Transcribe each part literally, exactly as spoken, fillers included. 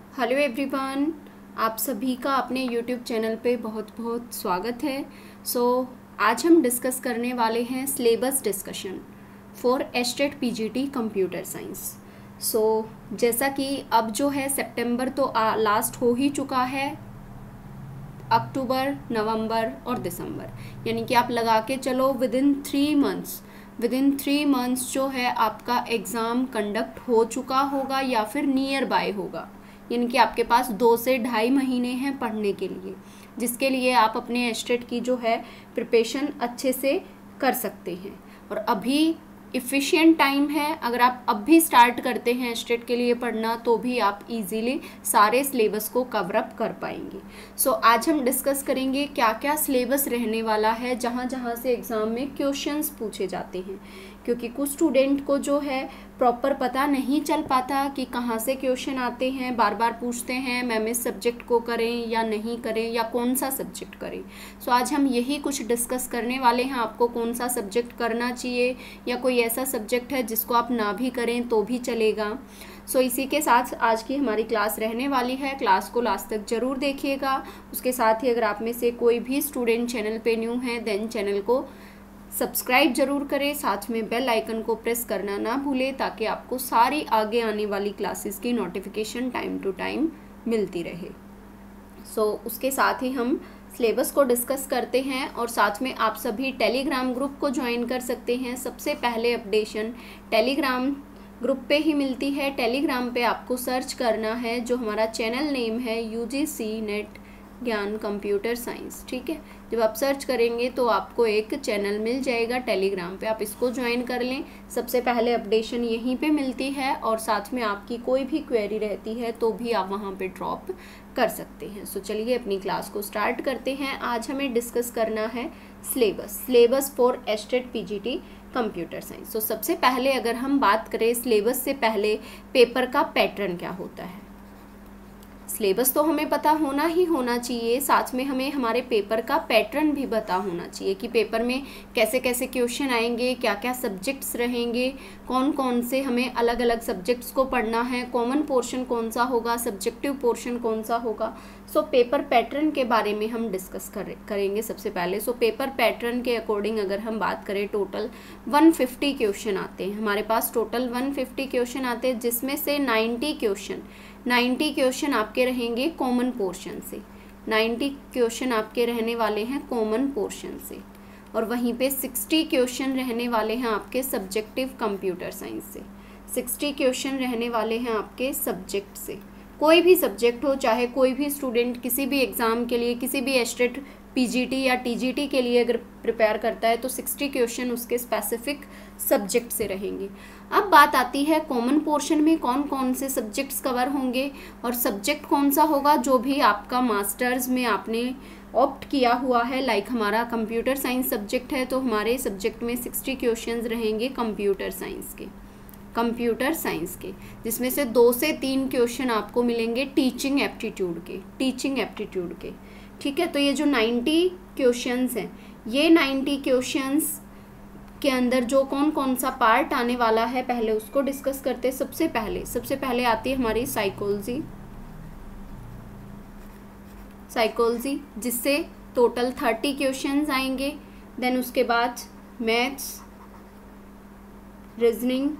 Hello everyone, आप सभी का अपने यूट्यूब चैनल पे बहुत बहुत स्वागत है। सो so, आज हम डिस्कस करने वाले हैं syllabus discussion for state PGT computer science. So जैसा कि अब जो है सितंबर तो लास्ट हो ही चुका है, अक्टूबर, नवंबर और दिसंबर, यानी कि आप लगा के चलो within three months within three months जो है आपका एग्ज़ाम कंडक्ट हो चुका होगा या फिर नियर बाय होगा। यानी कि आपके पास दो से ढाई महीने हैं पढ़ने के लिए, जिसके लिए आप अपने एस्टेट की जो है प्रिपरेशन अच्छे से कर सकते हैं। और अभी इफ़िशिएंट टाइम है, अगर आप अब भी स्टार्ट करते हैं एस्टेट के लिए पढ़ना तो भी आप इजीली सारे सिलेबस को कवर अप कर पाएंगे। सो so, आज हम डिस्कस करेंगे क्या क्या सिलेबस रहने वाला है, जहाँ जहाँ से एग्ज़ाम में क्वेश्चंस पूछे जाते हैं, क्योंकि कुछ स्टूडेंट को जो है प्रॉपर पता नहीं चल पाता कि कहाँ से क्वेश्चन आते हैं। बार बार पूछते हैं मैम इस सब्जेक्ट को करें या नहीं करें, या कौन सा सब्जेक्ट करें। सो so, आज हम यही कुछ डिस्कस करने वाले हैं, आपको कौन सा सब्जेक्ट करना चाहिए, या कोई ऐसा सब्जेक्ट है जिसको आप ना भी करें तो भी चलेगा। सो so, इसी के साथ आज की हमारी क्लास रहने वाली है। क्लास को लास्ट तक ज़रूर देखिएगा। उसके साथ ही अगर आप में से कोई भी स्टूडेंट चैनल पे न्यू है देन चैनल को सब्सक्राइब जरूर करें, साथ में बेल आइकन को प्रेस करना ना भूलें, ताकि आपको सारी आगे आने वाली क्लासेस की नोटिफिकेशन टाइम टू टाइम मिलती रहे। सो so, उसके साथ ही हम सिलेबस को डिस्कस करते हैं, और साथ में आप सभी टेलीग्राम ग्रुप को ज्वाइन कर सकते हैं। सबसे पहले अपडेशन टेलीग्राम ग्रुप पे ही मिलती है। टेलीग्राम पे आपको सर्च करना है, जो हमारा चैनल नेम है UGC NET Gyan computer science, ठीक है। जब आप सर्च करेंगे तो आपको एक चैनल मिल जाएगा टेलीग्राम पे, आप इसको ज्वाइन कर लें। सबसे पहले अपडेशन यहीं पे मिलती है, और साथ में आपकी कोई भी क्वेरी रहती है तो भी आप वहाँ पे ड्रॉप कर सकते हैं। सो चलिए अपनी क्लास को स्टार्ट करते हैं। आज हमें डिस्कस करना है syllabus syllabus for state PGT computer science. तो सबसे पहले अगर हम बात करें सिलेबस से पहले पेपर का पैटर्न क्या होता है। सिलेबस तो हमें पता होना ही होना चाहिए, साथ में हमें हमारे पेपर का पैटर्न भी पता होना चाहिए कि पेपर में कैसे कैसे क्वेश्चन आएंगे, क्या क्या सब्जेक्ट्स रहेंगे, कौन कौन से हमें अलग अलग सब्जेक्ट्स को पढ़ना है, कॉमन पोर्शन कौन सा होगा, सब्जेक्टिव पोर्शन कौन सा होगा। सो पेपर पैटर्न के बारे में हम डिस्कस कर, करेंगे सबसे पहले। सो पेपर पैटर्न के अकॉर्डिंग अगर हम बात करें, टोटल वन फिफ्टी क्वेश्चन आते हैं हमारे पास। टोटल वन फिफ्टी क्वेश्चन आते हैं, जिसमें से नाइन्टी क्वेश्चन नाइन्टी क्वेश्चन आपके रहेंगे कॉमन पोर्शन से। नाइन्टी क्वेश्चन आपके रहने वाले हैं कॉमन पोर्शन से, और वहीं पे सिक्सटी क्वेश्चन रहने वाले हैं आपके सब्जेक्टिव कंप्यूटर साइंस से। सिक्सटी क्वेश्चन रहने वाले हैं आपके सब्जेक्ट से। कोई भी सब्जेक्ट हो, चाहे कोई भी स्टूडेंट किसी भी एग्ज़ाम के लिए, किसी भी एस्टेट पीजीटी या टीजीटी के लिए अगर प्रिपेयर करता है तो सिक्सटी क्वेश्चन उसके स्पेसिफिक सब्जेक्ट से रहेंगे। अब बात आती है कॉमन पोर्शन में कौन कौन से सब्जेक्ट्स कवर होंगे, और सब्जेक्ट कौन सा होगा जो भी आपका मास्टर्स में आपने ऑप्ट किया हुआ है। लाइक हमारा कंप्यूटर साइंस सब्जेक्ट है, तो हमारे सब्जेक्ट में सिक्सटी क्वेश्चंस रहेंगे कंप्यूटर साइंस के कंप्यूटर साइंस के जिसमें से दो से तीन क्वेश्चन आपको मिलेंगे टीचिंग एप्टीट्यूड के टीचिंग एप्टीट्यूड के ठीक है। तो ये जो नाइन्टी क्वेश्चंस हैं, ये नाइन्टी क्वेश्चंस के अंदर जो कौन कौन सा पार्ट आने वाला है पहले उसको डिस्कस करते हैं। सबसे पहले सबसे पहले आती है हमारी साइकोलॉजी साइकोलॉजी जिससे टोटल थर्टी क्वेश्चंस आएंगे। देन उसके बाद maths, reasoning,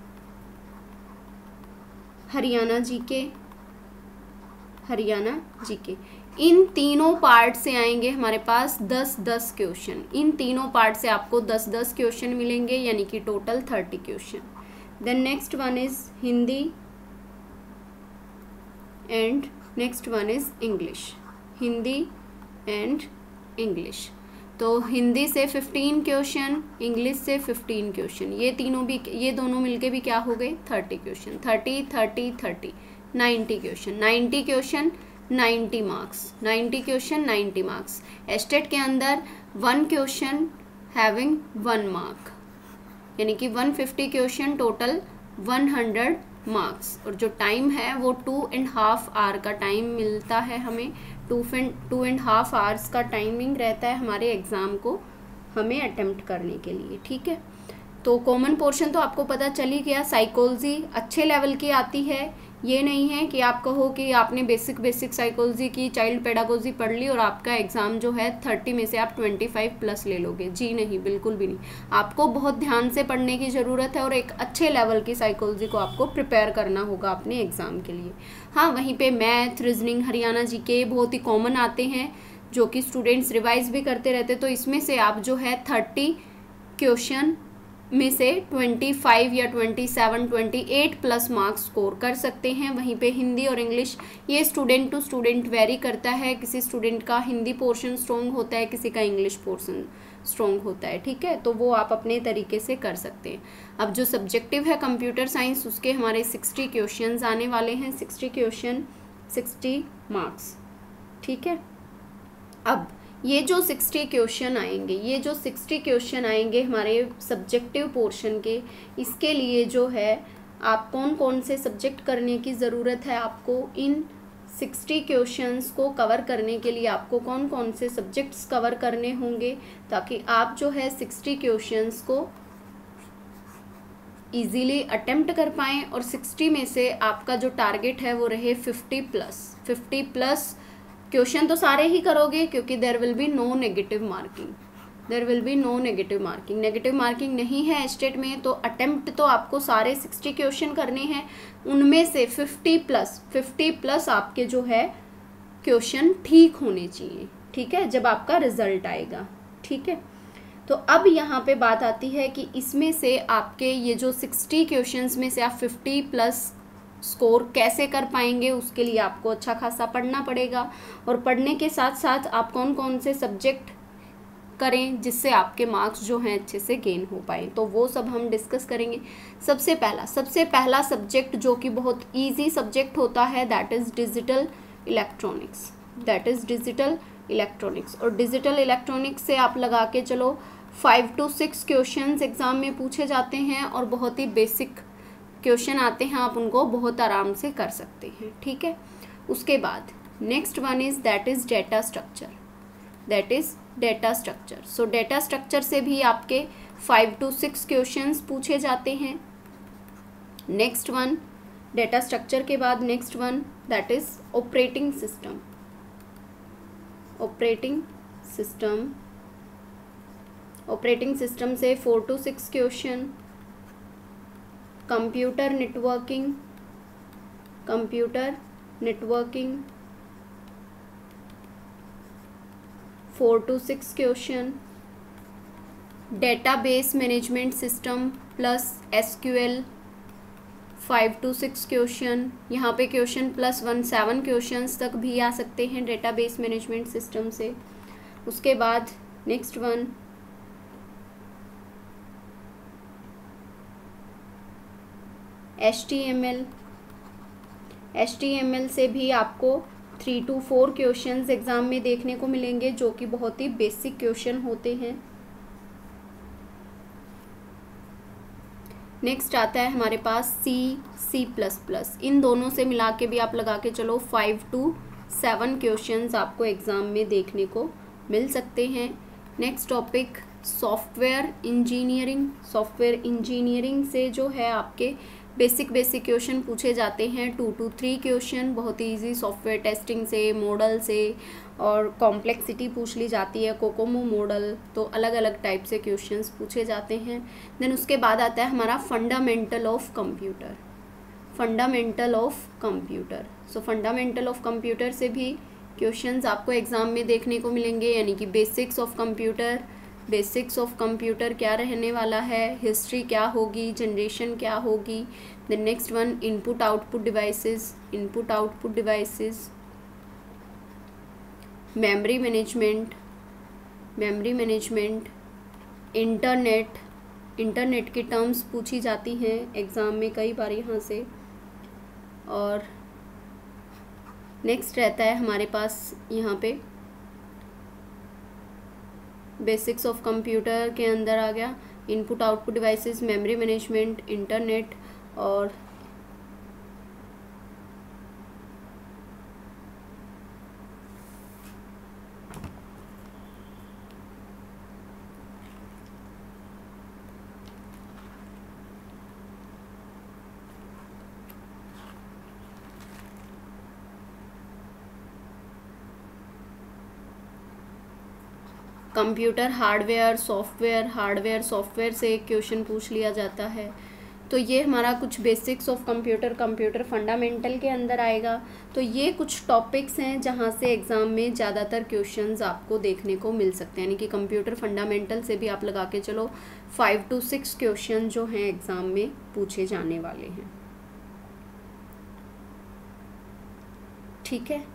Haryana GK Haryana GK इन तीनों पार्ट से आएंगे हमारे पास दस दस क्वेश्चन। इन तीनों पार्ट से आपको दस दस क्वेश्चन मिलेंगे, यानी कि total thirty question. Then next one is Hindi and next one is English Hindi and English. तो हिंदी से फिफ्टीन क्वेश्चन, इंग्लिश से फिफ्टीन क्वेश्चन, ये तीनों भी ये दोनों मिलके भी क्या हो गए thirty question. Thirty thirty thirty ninety question ninety question ninety marks ninety question ninety marks. State के अंदर one question having one mark, यानी कि one fifty question total one hundred marks. और जो टाइम है वो टू एंड हाफ आवर का time मिलता है हमें। Two two and half hours का टाइमिंग रहता है हमारे एग्ज़ाम को हमें अटेम्प्ट करने के लिए, ठीक है। तो कॉमन पोर्शन तो आपको पता चल ही गया। साइकोलॉजी अच्छे लेवल की आती है, ये नहीं है कि आप कहो कि आपने बेसिक बेसिक साइकोलॉजी की, चाइल्ड पेडागोजी पढ़ ली और आपका एग्ज़ाम जो है थर्टी में से आप ट्वेंटी फाइव प्लस ले लोगे। जी नहीं, बिल्कुल भी नहीं। आपको बहुत ध्यान से पढ़ने की ज़रूरत है और एक अच्छे लेवल की साइकोलॉजी को आपको प्रिपेयर करना होगा अपने एग्ज़ाम के लिए। हाँ, वहीं पे मैथ, रीजनिंग, हरियाणा जी के बहुत ही कॉमन आते हैं जो कि स्टूडेंट्स रिवाइज भी करते रहते, तो इसमें से आप जो है थर्टी क्वेश्चन में से पच्चीस या सत्ताईस, अट्ठाईस प्लस मार्क्स स्कोर कर सकते हैं। वहीं पे हिंदी और इंग्लिश ये स्टूडेंट टू स्टूडेंट वेरी करता है, किसी स्टूडेंट का हिंदी पोर्शन स्ट्रॉन्ग होता है, किसी का इंग्लिश पोर्शन स्ट्रॉन्ग होता है, ठीक है, तो वो आप अपने तरीके से कर सकते हैं। अब जो सब्जेक्टिव है कंप्यूटर साइंस, उसके हमारे सिक्सटी क्वेश्चन आने वाले हैं, सिक्सटी क्वेश्चन सिक्सटी मार्क्स, ठीक है। अब ये जो सिक्सटी क्वेश्चन आएंगे, ये जो सिक्सटी क्वेश्चन आएंगे हमारे सब्जेक्टिव पोर्शन के, इसके लिए जो है आप कौन कौन से सब्जेक्ट करने की ज़रूरत है, आपको इन सिक्सटी क्वेश्चंस को कवर करने के लिए आपको कौन कौन से सब्जेक्ट्स कवर करने होंगे, ताकि आप जो है सिक्सटी क्वेश्चंस को इजीली अटेम्प्ट कर पाएँ और सिक्सटी में से आपका जो टारगेट है वो रहे fifty plus. Fifty plus question तो सारे ही करोगे क्योंकि there will be no negative marking, there will be no negative marking, negative marking नहीं है स्टेट में, तो अटेम्प्ट तो आपको सारे सिक्सटी क्वेश्चन करने हैं, उनमें से फिफ्टी प्लस फिफ्टी प्लस आपके जो है क्वेश्चन ठीक होने चाहिए, ठीक है, जब आपका रिजल्ट आएगा, ठीक है। तो अब यहाँ पे बात आती है कि इसमें से आपके ये जो सिक्सटी क्वेश्चंस में से आप फिफ्टी प्लस स्कोर कैसे कर पाएंगे, उसके लिए आपको अच्छा खासा पढ़ना पड़ेगा, और पढ़ने के साथ साथ आप कौन कौन से सब्जेक्ट करें जिससे आपके मार्क्स जो हैं अच्छे से गेन हो पाए, तो वो सब हम डिस्कस करेंगे। सबसे पहला सबसे पहला सब्जेक्ट जो कि बहुत इजी सब्जेक्ट होता है, that is digital electronics, that is digital electronics. और डिजिटल इलेक्ट्रॉनिक्स से आप लगा के चलो five to six questions exam में पूछे जाते हैं और बहुत ही बेसिक क्वेश्चन आते हैं, आप उनको बहुत आराम से कर सकते हैं, ठीक है। उसके बाद next one is that is data structure, that is data structure. So data structure से भी आपके फाइव टू सिक्स क्वेश्चंस पूछे जाते हैं। नेक्स्ट वन डेटा स्ट्रक्चर के बाद next one that is operating system, operating system operating system से four to six question. Computer networking, computer networking four to six question. Database management system plus SQL five to six question. यहाँ पे question plus one seven questions तक भी आ सकते हैं database management system से। उसके बाद next one H T M L, H T M L से भी आपको three to four questions exam में देखने को मिलेंगे जो कि बहुत ही बेसिक क्वेश्चन होते हैं। नेक्स्ट आता है हमारे पास सी, सी प्लस प्लस, इन दोनों से मिला के भी आप लगा के चलो फाइव टू सेवन क्वेश्चंस आपको एग्ज़ाम में देखने को मिल सकते हैं। Next topic software engineering, software engineering से जो है आपके बेसिक बेसिक क्वेश्चन पूछे जाते हैं, टू टू थ्री क्वेश्चन बहुत ही इजी, सॉफ्टवेयर टेस्टिंग से, मॉडल से, और कॉम्प्लेक्सिटी पूछ ली जाती है, कोकोमो मॉडल, तो अलग अलग टाइप से क्वेश्चंस पूछे जाते हैं। देन उसके बाद आता है हमारा fundamental of computer, fundamental of computer. So fundamental of computer से भी क्वेश्चंस आपको एग्ज़ाम में देखने को मिलेंगे, यानी कि basics of computer, basics of computer क्या रहने वाला है, हिस्ट्री क्या होगी, जनरेशन क्या होगी। The next one input output devices, input output devices, memory management, memory management, internet, internet की टर्म्स पूछी जाती हैं एग्ज़ाम में कई बार यहाँ से। और नेक्स्ट रहता है हमारे पास यहाँ पे बेसिक्स ऑफ कंप्यूटर के अंदर आ गया input output devices, memory management, internet, और computer hardware, software, hardware software से क्वेश्चन पूछ लिया जाता है। तो ये हमारा कुछ basics of computer, computer fundamental के अंदर आएगा। तो ये कुछ टॉपिक्स हैं जहाँ से एग्ज़ाम में ज़्यादातर क्वेश्चंस आपको देखने को मिल सकते हैं, यानी कि कंप्यूटर फंडामेंटल से भी आप लगा के चलो फाइव टू सिक्स क्वेश्चन जो हैं एग्ज़ाम में पूछे जाने वाले हैं। ठीक है,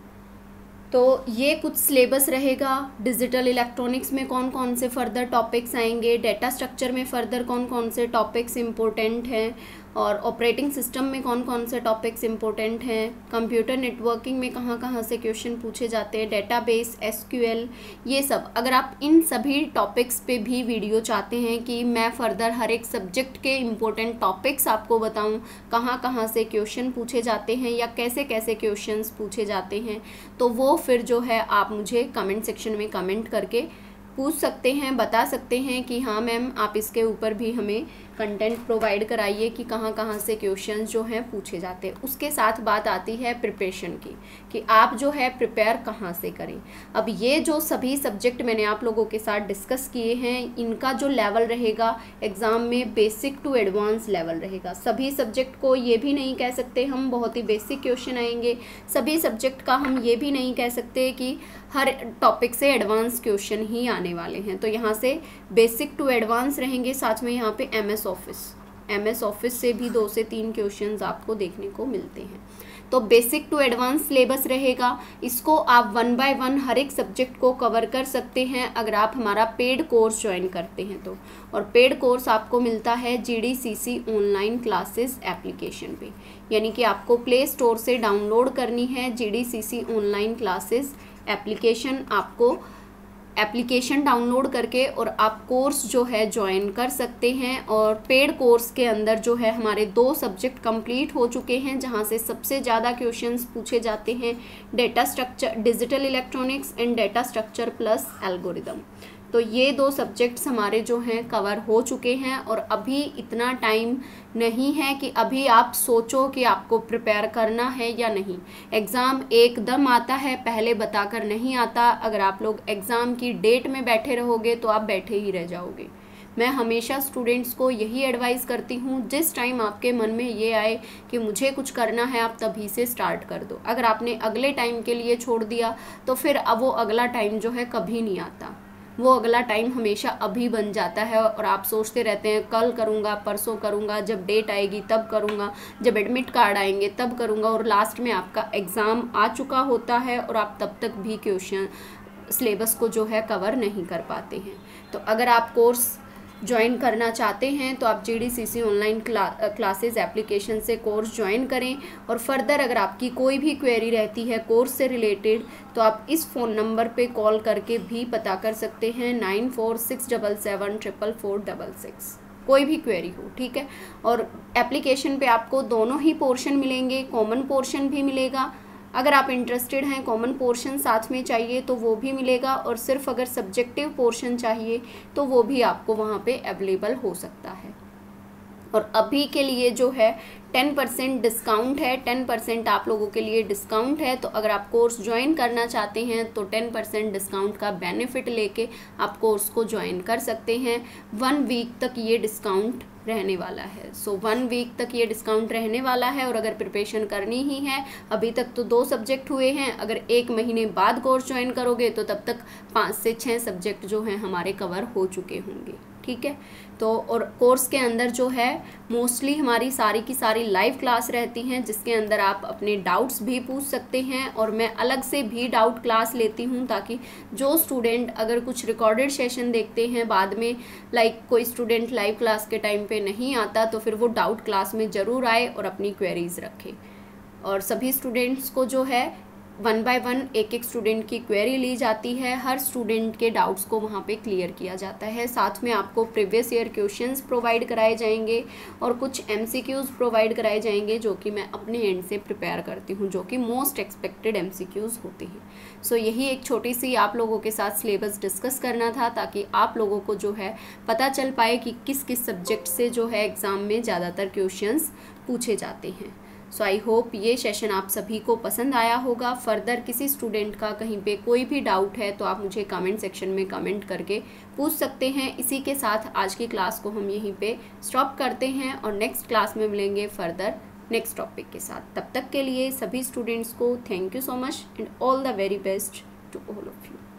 तो ये कुछ सिलेबस रहेगा। डिजिटल इलेक्ट्रॉनिक्स में कौन कौन से फर्दर टॉपिक्स आएंगे, डेटा स्ट्रक्चर में फर्दर कौन कौन से टॉपिक्स इम्पोर्टेंट हैं, और ऑपरेटिंग सिस्टम में कौन कौन से टॉपिक्स इम्पोर्टेंट हैं, कंप्यूटर नेटवर्किंग में कहाँ कहाँ से क्वेश्चन पूछे जाते हैं, डेटाबेस, एसक्यूएल, ये सब। अगर आप इन सभी टॉपिक्स पे भी वीडियो चाहते हैं कि मैं फर्दर हर एक सब्जेक्ट के इम्पोर्टेंट टॉपिक्स आपको बताऊं, कहाँ कहाँ से क्वेश्चन पूछे जाते हैं या कैसे कैसे क्वेश्चंस पूछे जाते हैं, तो वो फिर जो है आप मुझे कमेंट सेक्शन में कमेंट करके पूछ सकते हैं, बता सकते हैं कि हाँ मैम आप इसके ऊपर भी हमें कंटेंट प्रोवाइड कराइए कि कहाँ कहाँ से क्वेश्चंस जो हैं पूछे जाते हैं। उसके साथ बात आती है प्रिपरेशन की, कि आप जो है प्रिपेयर कहाँ से करें। अब ये जो सभी सब्जेक्ट मैंने आप लोगों के साथ डिस्कस किए हैं, इनका जो लेवल रहेगा एग्ज़ाम में बेसिक टू एडवांस लेवल रहेगा। सभी सब्जेक्ट को ये भी नहीं कह सकते हम बहुत ही बेसिक क्वेश्चन आएंगे, सभी सब्जेक्ट का हम ये भी नहीं कह सकते कि हर टॉपिक से एडवांस क्वेश्चन ही आने वाले हैं। तो यहाँ से बेसिक टू एडवांस रहेंगे, साथ में यहाँ पे एमएस ऑफिस एमएस ऑफिस से भी दो से तीन क्वेश्चंस आपको देखने को मिलते हैं। तो बेसिक टू एडवांस सिलेबस रहेगा, इसको आप वन बाय वन हर एक सब्जेक्ट को कवर कर सकते हैं अगर आप हमारा पेड कोर्स ज्वाइन करते हैं तो। और पेड कोर्स आपको मिलता है जीडीसीसी ऑनलाइन क्लासेस एप्लीकेशन पे, यानी कि आपको प्ले स्टोर से डाउनलोड करनी है जीडीसीसी ऑनलाइन क्लासेस एप्लीकेशन। आपको एप्लीकेशन डाउनलोड करके और आप कोर्स जो है ज्वाइन कर सकते हैं। और पेड कोर्स के अंदर जो है हमारे दो सब्जेक्ट कंप्लीट हो चुके हैं, जहां से सबसे ज़्यादा क्वेश्चंस पूछे जाते हैं, data structure, digital electronics and data structure plus algorithm. तो ये दो सब्जेक्ट्स हमारे जो हैं कवर हो चुके हैं। और अभी इतना टाइम नहीं है कि अभी आप सोचो कि आपको प्रिपेयर करना है या नहीं। एग्ज़ाम एकदम आता है, पहले बताकर नहीं आता। अगर आप लोग एग्ज़ाम की डेट में बैठे रहोगे तो आप बैठे ही रह जाओगे। मैं हमेशा स्टूडेंट्स को यही एडवाइस करती हूँ, जिस टाइम आपके मन में ये आए कि मुझे कुछ करना है, आप तभी से स्टार्ट कर दो। अगर आपने अगले टाइम के लिए छोड़ दिया तो फिर अब वो अगला टाइम जो है कभी नहीं आता। वो अगला टाइम हमेशा अभी बन जाता है और आप सोचते रहते हैं कल करूँगा, परसों करूँगा, जब डेट आएगी तब करूँगा, जब एडमिट कार्ड आएंगे तब करूँगा, और लास्ट में आपका एग्ज़ाम आ चुका होता है और आप तब तक भी क्वेश्चन सिलेबस को जो है कवर नहीं कर पाते हैं। तो अगर आप कोर्स ज्वाइन करना चाहते हैं तो आप GDCC online cla classes application से कोर्स ज्वाइन करें। और फर्दर अगर आपकी कोई भी क्वेरी रहती है कोर्स से रिलेटेड तो आप इस फ़ोन नंबर पे कॉल करके भी पता कर सकते हैं, nine four six double seven triple four double six, कोई भी क्वेरी हो। ठीक है, और एप्लीकेशन पे आपको दोनों ही पोर्शन मिलेंगे, कॉमन पोर्शन भी मिलेगा। अगर आप इंटरेस्टेड हैं कॉमन पोर्शन साथ में चाहिए तो वो भी मिलेगा, और सिर्फ अगर सब्जेक्टिव पोर्शन चाहिए तो वो भी आपको वहाँ पे अवेलेबल हो सकता है। और अभी के लिए जो है टेन परसेंट डिस्काउंट है, टेन परसेंट आप लोगों के लिए डिस्काउंट है। तो अगर आप कोर्स ज्वाइन करना चाहते हैं तो टेन परसेंट डिस्काउंट का बेनिफिट लेके आप कोर्स को ज्वाइन कर सकते हैं। वन वीक तक ये डिस्काउंट रहने वाला है। सो वन वीक तक ये डिस्काउंट रहने वाला है। और अगर प्रिपरेशन करनी ही है, अभी तक तो दो सब्जेक्ट हुए हैं, अगर एक महीने बाद कोर्स ज्वाइन करोगे तो तब तक पाँच से छः सब्जेक्ट जो हैं हमारे कवर हो चुके होंगे। ठीक है, तो और कोर्स के अंदर जो है मोस्टली हमारी सारी की सारी लाइव क्लास रहती हैं, जिसके अंदर आप अपने डाउट्स भी पूछ सकते हैं। और मैं अलग से भी डाउट क्लास लेती हूँ, ताकि जो स्टूडेंट अगर कुछ रिकॉर्डेड सेशन देखते हैं बाद में, लाइक कोई स्टूडेंट लाइव क्लास के टाइम पे नहीं आता, तो फिर वो डाउट क्लास में ज़रूर आए और अपनी क्वेरीज रखे। और सभी स्टूडेंट्स को जो है वन बाय वन एक एक स्टूडेंट की क्वेरी ली जाती है, हर स्टूडेंट के डाउट्स को वहाँ पे क्लियर किया जाता है। साथ में आपको प्रीवियस ईयर क्वेश्चंस प्रोवाइड कराए जाएंगे और कुछ एमसीक्यूज़ प्रोवाइड कराए जाएंगे, जो कि मैं अपने एंड से प्रिपेयर करती हूँ, जो कि मोस्ट एक्सपेक्टेड एमसीक्यूज़ होते हैं। सो so, यही एक छोटी सी आप लोगों के साथ सिलेबस डिस्कस करना था, ताकि आप लोगों को जो है पता चल पाए कि किस किस सब्जेक्ट से जो है एग्ज़ाम में ज़्यादातर क्वेश्चंस पूछे जाते हैं। सो आई होप ये सेशन आप सभी को पसंद आया होगा। फर्दर किसी स्टूडेंट का कहीं पे कोई भी डाउट है तो आप मुझे कमेंट सेक्शन में कमेंट करके पूछ सकते हैं। इसी के साथ आज की क्लास को हम यहीं पे स्टॉप करते हैं और नेक्स्ट क्लास में मिलेंगे फर्दर नेक्स्ट टॉपिक के साथ। तब तक के लिए सभी स्टूडेंट्स को thank you so much and all the very best to all of you.